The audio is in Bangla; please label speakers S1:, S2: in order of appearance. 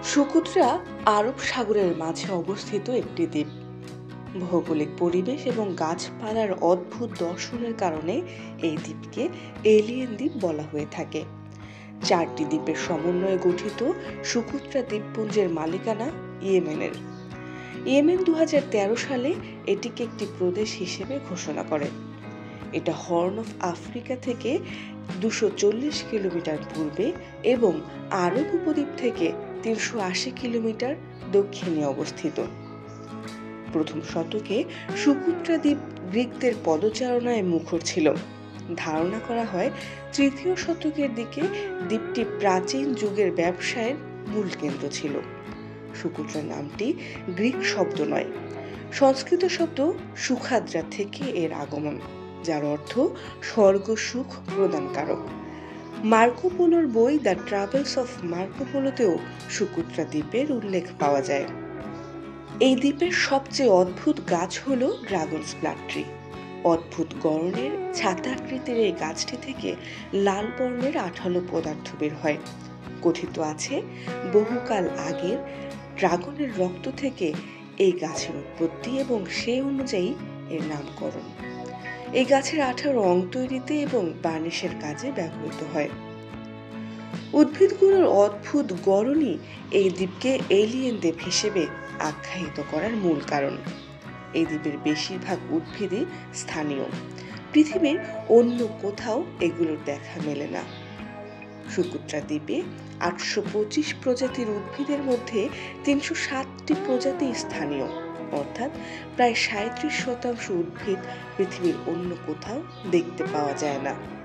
S1: সুকুত্রা আরব সাগরের মাঝে অবস্থিত একটি দ্বীপ। ভৌগোলিক পরিবেশ এবং গাছপালার অদ্ভুত দর্শনের কারণে এই দ্বীপকে এলিয়েন দ্বীপ বলা হয়ে থাকে। 4টি দ্বীপের সমন্বয়ে গঠিত সুকুত্রা দ্বীপপুঞ্জের মালিকানা ইয়েমেনের। ইয়েমেন 2013 সালে এটিকে একটি প্রদেশ হিসেবে ঘোষণা করে। এটা হর্ন অফ আফ্রিকা থেকে 240 কিলোমিটার পূর্বে এবং আরব উপদ্বীপ থেকে 380 কিলোমিটার দক্ষিণে অবস্থিত। প্রথম শতকে সুকুত্রা দ্বীপ গ্রিকদের পদচারণায় মুখর ছিল। ধারণা করা হয় 3য় শতকের দিকে দ্বীপটি প্রাচীন যুগের ব্যবসায়ের মূল কেন্দ্র ছিল। সুকুত্রা নামটি গ্রিক শব্দ নয়, সংস্কৃত শব্দ সুখাদ্রা থেকে এর আগমন, যার অর্থ স্বর্গ সুখ প্রদানকারক। মার্কো পোলোর বই দ্য ট্রাভেলস অফ মার্কো পোলোতেও সুকুত্রা দ্বীপের উল্লেখ পাওয়া যায়। এই দ্বীপের সবচেয়ে অদ্ভুত গাছ হল ড্রাগনস ব্লাড ট্রি। অদ্ভুত গড়নের ছাতাকৃতির এই গাছটি থেকে লাল বর্ণের আঠালো পদার্থ বের হয়। কথিত আছে বহুকাল আগের ড্রাগনের রক্ত থেকে এই গাছের উৎপত্তি এবং সেই অনুযায়ী এর নামকরণ। এই গাছের আঠা রং তৈরিতে এবং বার্নিশের কাজে ব্যবহৃত হয়। উদ্ভিদগুলোর অদ্ভুত গড়নই এই দ্বীপকে এলিয়েন দ্বীপ হিসেবে আখ্যায়িত করার মূল কারণ। এই দ্বীপের বেশিরভাগ উদ্ভিদই স্থানীয়, পৃথিবীর অন্য কোথাও এগুলোর দেখা মেলে না। সুকুত্রা দ্বীপে 825 প্রজাতির উদ্ভিদের মধ্যে 307টি প্রজাতি স্থানীয়, অর্থাৎ প্রায় 37% উদ্ভিদ পৃথিবীর অন্য কোথাও দেখতে পাওয়া যায় না।